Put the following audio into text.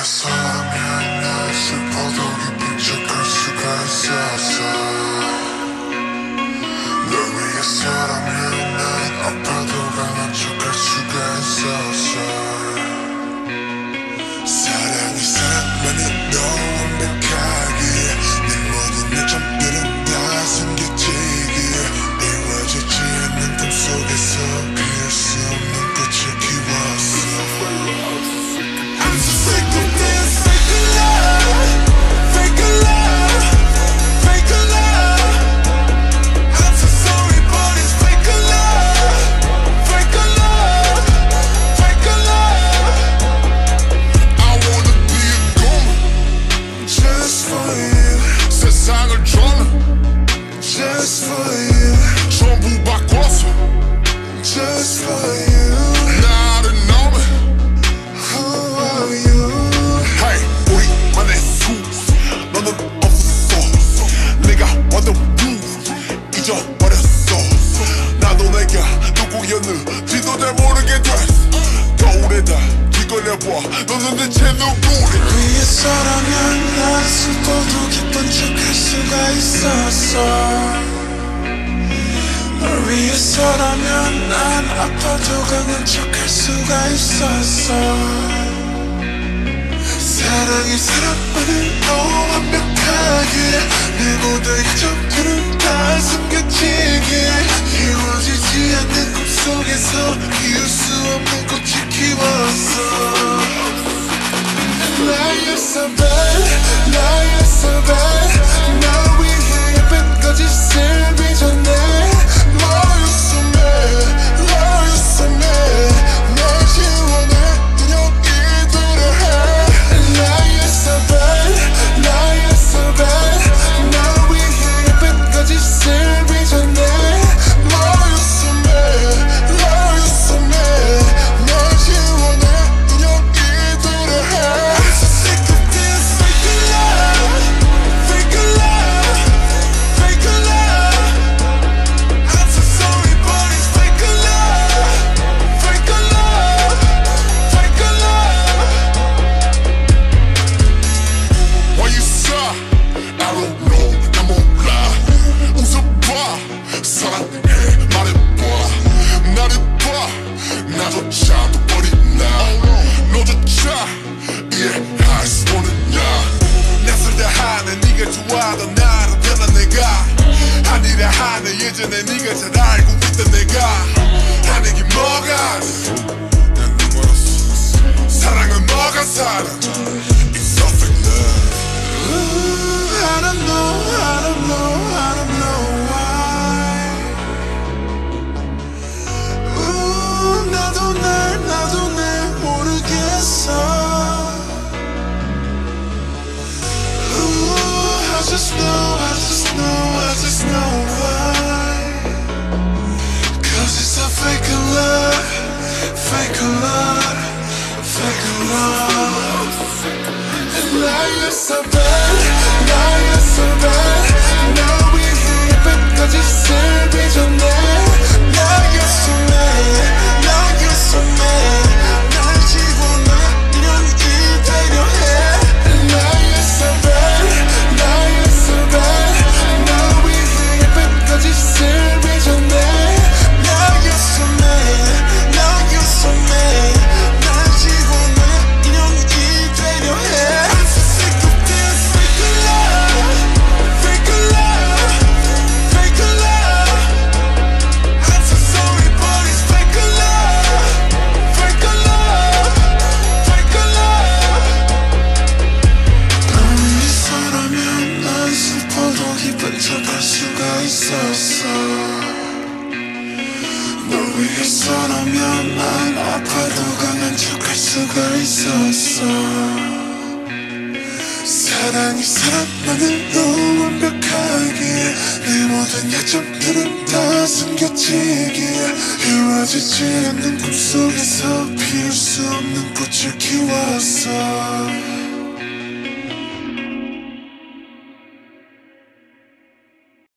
위해서라면 난 슬퍼도 기쁜 척할 수가 있었어. 널 위해서라면 난 아파도 강한 척할 수가 있었어. 사랑이 사랑만은 너무 완벽하게 내 모든 약점들은 다 숨겨지기에 이루어지지 않는 꿈속에서 피울 수 없는 꽃을 키웠어. I'm so sick of this fake love, fake love, fake love. I'm so sorry but it's fake love, fake love, fake love. I wanna be a goner just for you. 세상을 drown just for you. 전부 바꿔서 just for you. 나를 너무 너는 없었어. 내가 와도 잊어버렸어. 나도 내가 누구였는지도 잘 모르게 됐어. 거울에다 뒤걸려봐. 너는 대체 누구니? 위해서라면 난 슬퍼도 기쁜 척할 수가 있었어. 널 위해서라면 난 아파도 강한 척할 수가 있었어. 사랑이 사랑만을 너무 완벽하게 내 모든 약점들은 다 숨겨지게 이루어지지 않는 꿈속에서 피울 수 없는 꽃을 키웠어. 나였어 bad, 나였어 bad. 날 위해 예쁜 거짓을 빚어내. 너였어 mad, 너였어 mad. 날 지워내 인형이 되려 해. 나였어 bad, 나였어 bad. 날 위해 예쁜 거짓을 빚어내. 너였어 mad, 너였어 mad. 날 지워내 인형이 되려 해. I'm so sick of this fake love, fake love, fake love. I'm so sorry but it's fake love, fake love, fake love. Why you sigh? I don't know. 난 몰라. 웃어봐. 사랑해. 말해봐. 나를 봐. 나조차도 버린 나. 너조차 이해할 수 없느냐. 낯설다 하네. 네가 좋아하던 나를 변한 내가 아니라 하네. 예전에 네가 잘 알고 있던 내가 하는 게 뭐가 난 네 멀었어. 사랑은 너가 사랑. It's so fake love. I don't know, I don't know, I don't know why. 나도 날 모르겠어. I just know, I just know, I just know why. 'Cause it's a fake love, fake love, fake love. 나였어 bad, 나였어 bad. 날 위해 예쁜 거짓을 빚어내. 나였어 mad, 나였어 mad. 날 지워내 인형이 되려 해. 나였어 bad, 나였어 bad. 날 위해 예쁜 거짓을 빚어내. 나였어 mad, 나였어 mad. 날 지워내 인형이 되려 해. I'm so sick of this fake love, fake love, fake love. I'm so sorry but it's fake love, fake love, fake love. 널 위해서라면 난 슬퍼도 기쁜 척할 수가 있었어. 널 위해서라면 난 아파도 강한 척할 수가 있었어. 사랑이 사랑만을 너무 완벽하게 내 모든 약점들은 다 숨겨지기에 이루어지지 않는 꿈속에서 피울 수 없는 꽃을 키웠어.